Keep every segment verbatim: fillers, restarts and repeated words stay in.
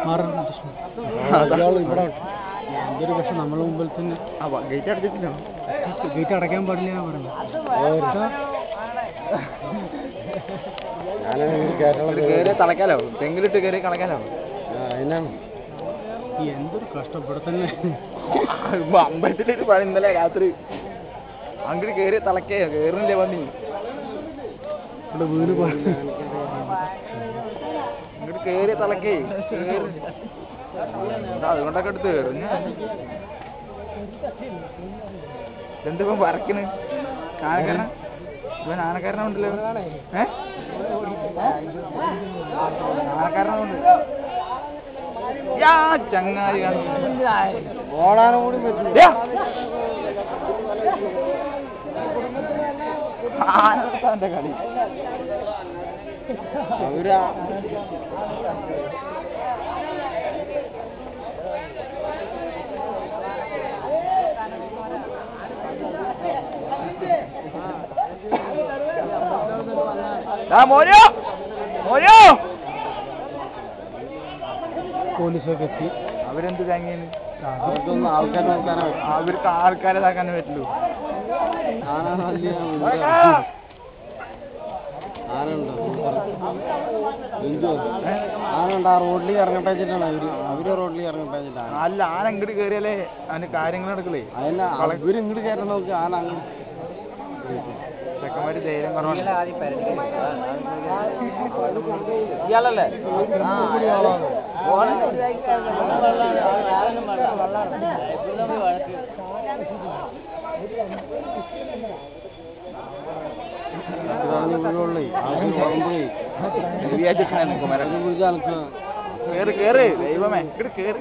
എന്തൊരു പക്ഷെ നമ്മളെ മുമ്പിൽ തന്നെ ഗേറ്റ് അടച്ചിട്ടില്ല. ഗേറ്റ് അടയ്ക്കാൻ പാടില്ല പറഞ്ഞു. തളയ്ക്കാലോ, തെങ്ങിലിട്ട് കയറി കളയ്ക്കാലോ. അതിനാണ് എന്തൊരു കഷ്ടപ്പെടെ തന്നെ. അമ്പലത്തിലൊരു പണി ഇന്നലെ രാത്രി അങ്ങോട്ട് കയറി തളയ്ക്കേ കയറുന്നില്ലേ പന്നി ഇവിടെ വീട് ഇങ്ങോട്ട് കയറി തളക്കേ അതുകൊണ്ടൊക്കെ എടുത്ത് കയറും. എന്തിപ്പം വരക്കണ് ആനക്കാരന ഇവൻ ആനക്കാരനുണ്ടല്ലോ. ഏ ആനക്കാരനുണ്ട് ചങ്ങാതി ഓടാനും കൂടി പറ്റില്ല. ആനന്റെ കളി അവരാ മോനോ മോനോ പോലീസൊക്കെ എത്തി. അവരെന്ത് തേങ്ങയാണ്? അവർക്കൊന്നും ആൾക്കാരെ നോക്കാനോ അവർക്ക് ആൾക്കാരെ ഇതാക്കാനേ പറ്റുള്ളൂ. ആനുണ്ട് ആ റോഡിൽ ഇറങ്ങട്ടെ വെച്ചിട്ടാണ് അവര് അവര് റോഡിൽ ഇറങ്ങട്ടെ വെച്ചിട്ടാണ്. അല്ല ആന ഇങ്ങോട്ട് കയറിയാലേ അതിന് കാര്യങ്ങൾ നടക്കില്ലേ. അതല്ല അവര് ഇങ്ങോട്ട് കയറാൻ നോക്കി ആന അങ്ങ് ചെക്കന്മാര് ധൈര്യം കുറവാണ്. ഇയാളല്ലേ കേറ് കേറ് ദൈവമേ ഇങ്ങോട്ട് കേറി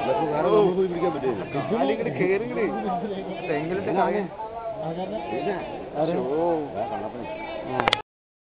ഇങ്ങോട്ട് കേറി ഇങ്ങോട്ട് തെങ്ങിലിട്ട്